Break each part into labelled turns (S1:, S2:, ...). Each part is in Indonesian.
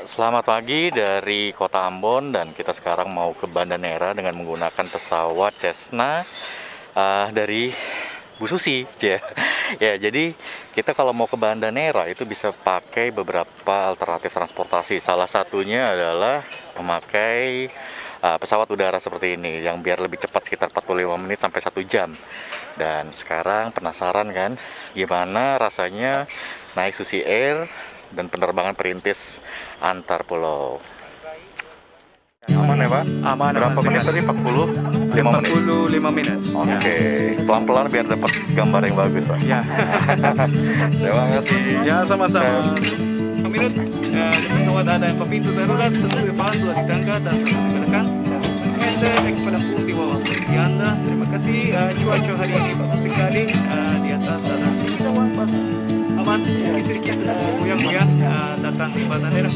S1: Selamat pagi dari kota Ambon, dan kita sekarang mau ke Banda Neira dengan menggunakan pesawat Cessna dari Bu Susi. Ya, jadi kita kalau mau ke Banda Neira itu bisa pakai beberapa alternatif transportasi. Salah satunya adalah memakai pesawat udara seperti ini yang biar lebih cepat, sekitar 45 menit sampai 1 jam. Dan sekarang penasaran kan gimana rasanya naik Susi Air dan penerbangan perintis antar pulau. Aman ya Pak?
S2: Aman.
S1: Berapa menit tadi? 45 menit?
S2: 45 menit.
S1: Oke, pelan-pelan biar dapat gambar yang bagus Pak.
S2: Ya.
S1: Terima kasih.
S2: Ya, sama-sama. Menit di pesawat ada yang pintu darurat, satu kepala sudah ditangkap dan satu diberikan. Ente kepada pun di bawah posisi Anda. Terima kasih. Cuaca hari ini bagus sekali. Di atas ada sedikit awan, Pak. Aman. Sedikit goyang-goyang datang di Banda Neira.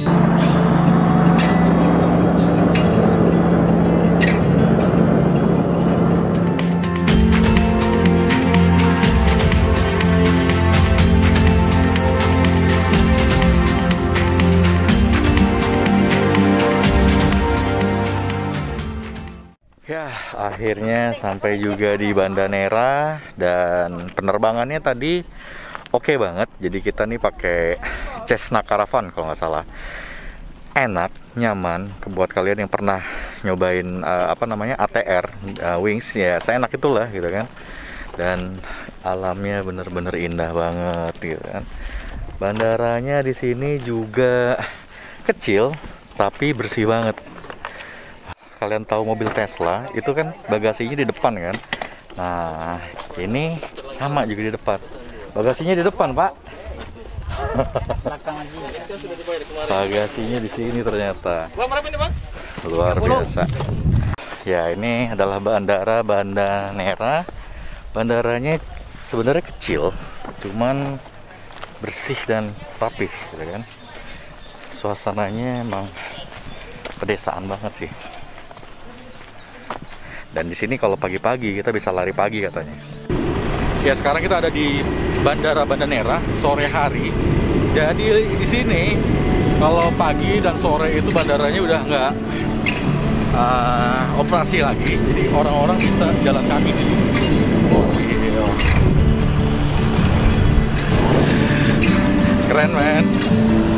S1: Ya, akhirnya sampai juga di Banda Neira, dan penerbangannya tadi oke banget. Jadi kita nih pakai Cessna Caravan kalau nggak salah. Enak, nyaman. Buat kalian yang pernah nyobain ATR Wings, ya seenak itulah gitu kan. Dan alamnya bener-bener indah banget gitu kan. Bandaranya di sini juga kecil tapi bersih banget. Kalian tahu mobil Tesla itu kan bagasinya di depan kan? Nah, ini sama juga di depan. Bagasinya di depan, Pak. Bagasinya di sini ternyata. Luar biasa. Ya, ini adalah bandara Banda Neira. Bandaranya sebenarnya kecil, cuman bersih dan rapih, gitu kan. Suasananya emang pedesaan banget sih. Dan di sini kalau pagi-pagi kita bisa lari pagi katanya. Ya, sekarang kita ada di Bandara Banda Neira sore hari. Jadi di sini kalau pagi dan sore itu bandaranya udah nggak operasi lagi. Jadi orang-orang bisa jalan kaki di sini. Oh, keren, men.